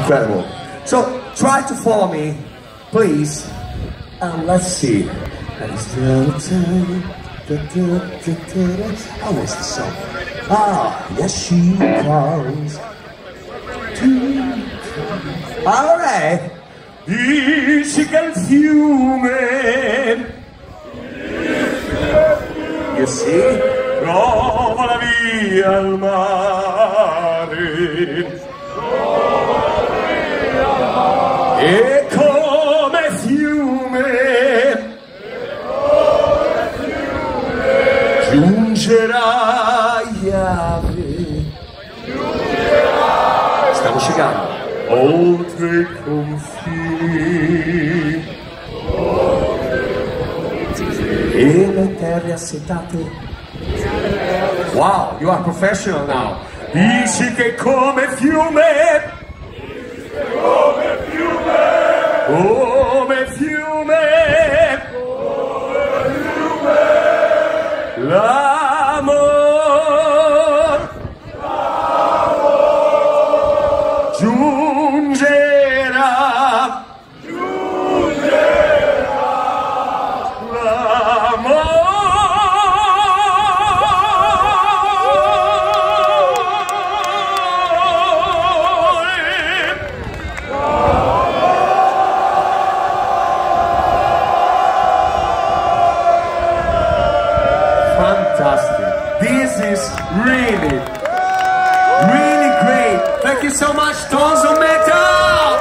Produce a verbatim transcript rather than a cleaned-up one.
incredible. So try to follow me, please, and let's see. How is the song? Ah, yes, she comes. Alright. Dici che il fiume, you see, trova la via al mare, e come fiume, giungerai a me. Stiamo scendendo oltre i confini e le terre assetate. Wow, you are professional now. Dici che come fiume, come fiume, come fiume, come fiume, l'amor, l'amor giungerà, giungerà, l'amor. Fantastic. This is really, really great. Thank you so much, Tons of Metal!